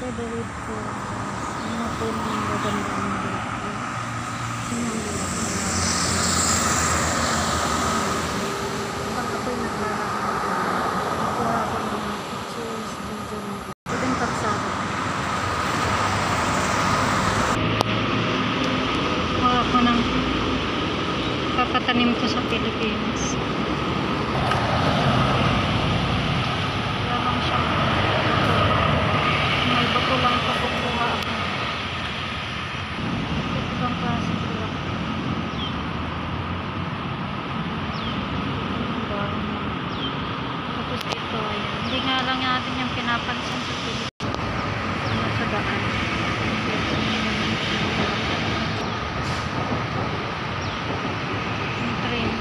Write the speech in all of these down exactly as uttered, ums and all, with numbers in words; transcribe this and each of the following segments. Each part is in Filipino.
favorite ko. Ano po yung maganda ng buhok ko. Sinang buhok ko. Pag ako'y naglalakad, nakuha ko ng mga pictures, video ng pwedeng pagsara. Kuha ko ng papatanim ko sa Pilipinas. Lamang siya. May bato lang pa kukuha ako. Ito bang klase ko lang. Tapos ito, ayan. Hindi nga lang natin yung pinapansin sa Pilipinas. Ano sa daan. Yung train.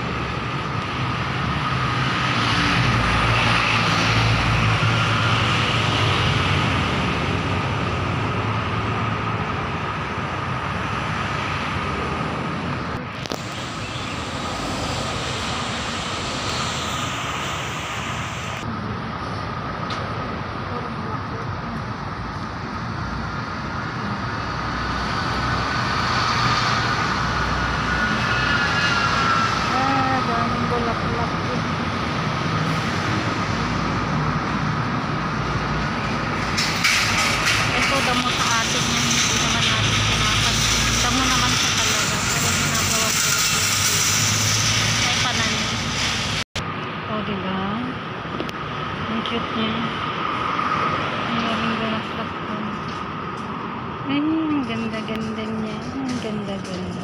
Damo sa atin yan, hindi naman natin pinapansin. Damo naman siya talaga, pero ginagawa ko ay pananim. O, diba? Ang cute niya. Ang daming bulaklak ko. Ay, ang ganda-ganda niya. Ang ganda-ganda.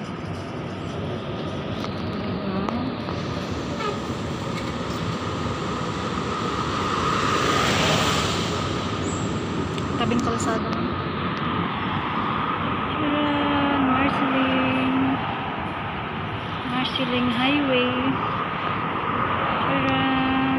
Tabing kalsada. Ayan, Marsiling. Marsiling Highway. Ayan.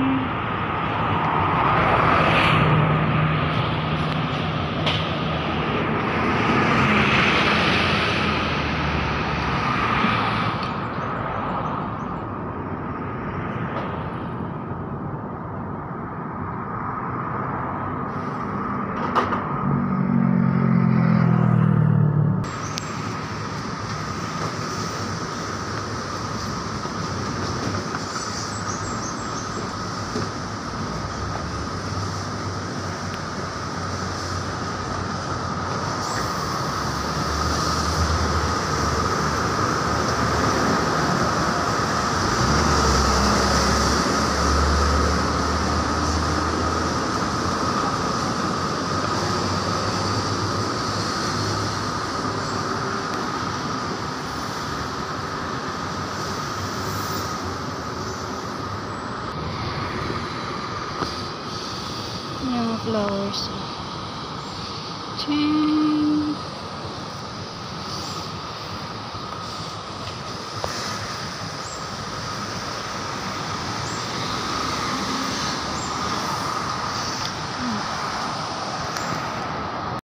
Yung flowers. Ching.